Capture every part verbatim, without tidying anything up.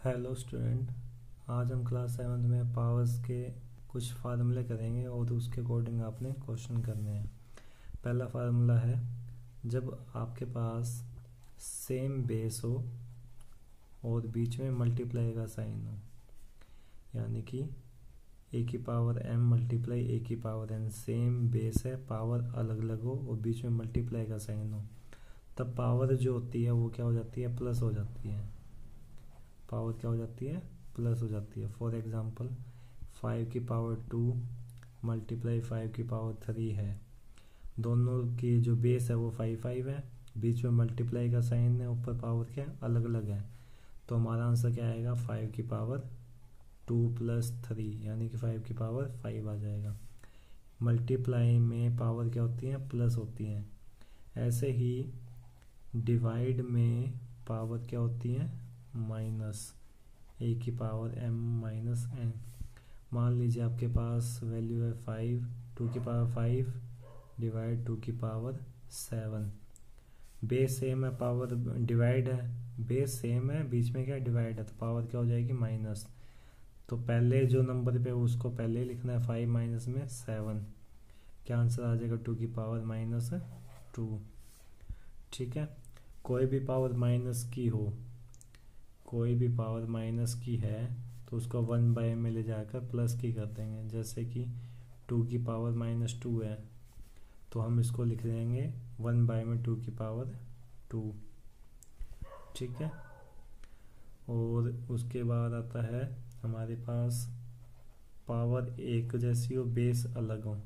Hello student, आज हम class seventh में पावर्स के कुछ फार्मूले करेंगे और उसके अकॉर्डिंग आपने क्वेश्चन करने हैं। पहला फार्मूला है, जब आपके पास सेम बेस हो और बीच में मल्टीप्लाई का साइन हो, यानी कि ए की पावर एम मल्टीप्लाई ए की पावर एन, सेम बेस है, पावर अलग अलग हो और बीच में मल्टीप्लाई का साइन हो, तब पावर जो होती है वो क्या हो जाती है, प्लस हो जाती है। पावर क्या हो जाती है, प्लस हो जाती है। फॉर एग्जांपल फाइव की पावर टू मल्टीप्लाई फाइव की पावर थ्री है, दोनों की जो बेस है वो फाइव फाइव है, बीच में मल्टीप्लाई का साइन है, ऊपर पावर क्या अलग अलग है, तो हमारा आंसर क्या आएगा, फाइव की पावर टू प्लस थ्री, यानी कि फाइव की पावर फाइव आ जाएगा। मल्टीप्लाई में पावर क्या होती है, प्लस होती है। ऐसे ही डिवाइड में पावर क्या होती है, माइनस ए की पावर एम माइनस एन। मान लीजिए आपके पास वैल्यू है फाइव, टू की पावर फाइव डिवाइड टू की पावर सेवन। बेस सेम है, पावर डिवाइड है, बेस सेम है, बीच में क्या डिवाइड है, तो पावर क्या हो जाएगी, माइनस। तो पहले जो नंबर पे उसको पहले लिखना है, फाइव माइनस में सेवन, क्या आंसर आ जाएगा, टू की पावर माइनस टू। ठीक है, कोई भी पावर माइनस की हो, कोई भी पावर माइनस की है तो उसको वन बाय में ले जाकर प्लस की कर देंगे। जैसे कि टू की पावर माइनस टू है तो हम इसको लिख देंगे वन बाय में टू की पावर टू। ठीक है, और उसके बाद आता है हमारे पास पावर एक जैसी हो, बेस अलग हो,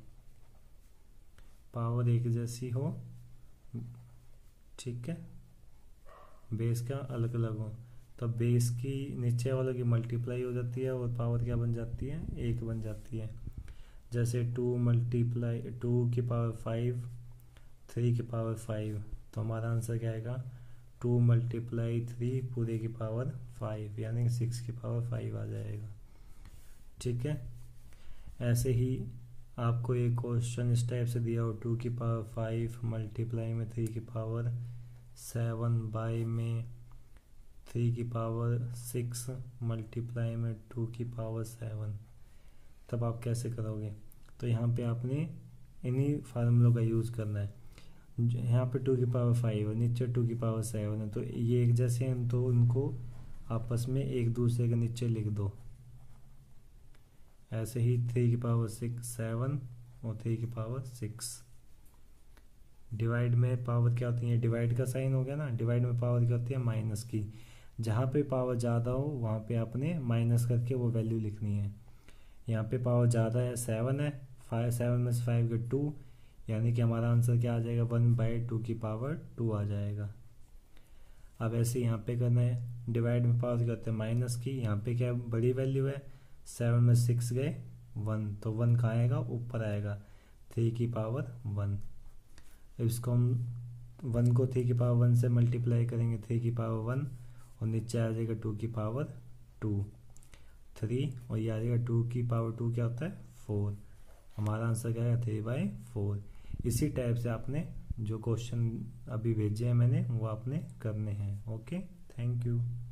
पावर एक जैसी हो, ठीक है, बेस क्या अलग अलग हो, तो बेस की नीचे वालों की मल्टीप्लाई हो जाती है और पावर क्या बन जाती है, एक बन जाती है। जैसे टू मल्टीप्लाई टू की पावर फाइव, थ्री की पावर फाइव, तो हमारा आंसर क्या आएगा, टू मल्टीप्लाई थ्री पूरे की पावर फाइव, यानी कि सिक्स की पावर फाइव आ जाएगा। ठीक है, ऐसे ही आपको एक क्वेश्चन इस टाइप से दिया हो, टू की पावर फाइव मल्टीप्लाई में थ्री की पावर सेवन बाई में थ्री की पावर सिक्स मल्टीप्लाई में टू की पावर सेवन, तब आप कैसे करोगे। तो यहाँ पे आपने इन्हीं फार्मूलों का यूज़ करना है। यहाँ पे टू की पावर फाइव है, नीचे टू की पावर सेवन है, तो ये एक जैसे हैं तो उनको आपस में एक दूसरे के नीचे लिख दो। ऐसे ही थ्री की पावर सिक्स सेवन और थ्री की पावर सिक्स। डिवाइड में पावर क्या होती है, डिवाइड का साइन हो गया ना, डिवाइड में पावर क्या होती है, माइनस की। जहाँ पे पावर ज़्यादा हो वहाँ पे आपने माइनस करके वो वैल्यू लिखनी है। यहाँ पे पावर ज़्यादा है, सेवन है, फाइव सेवन में से फाइव के टू, यानी कि हमारा आंसर क्या आ जाएगा, वन बाई टू की पावर टू आ जाएगा। अब ऐसे यहाँ पे करना है, डिवाइड में पावर क्या होता है, माइनस की, यहाँ पे क्या बड़ी वैल्यू है, सेवन में सिक्स गए वन, तो वन कहाँ आएगा, ऊपर आएगा, थ्री की पावर वन। इसको हम वन को थ्री की पावर वन से मल्टीप्लाई करेंगे, थ्री की पावर वन, और नीचे आ जाएगा टू की पावर टू, थ्री, और ये आ जाएगा टू की पावर टू क्या होता है, फोर। हमारा आंसर क्या है, थ्री बाई फोर। इसी टाइप से आपने जो क्वेश्चन अभी भेजे हैं मैंने वो आपने करने हैं। Okay, thank you.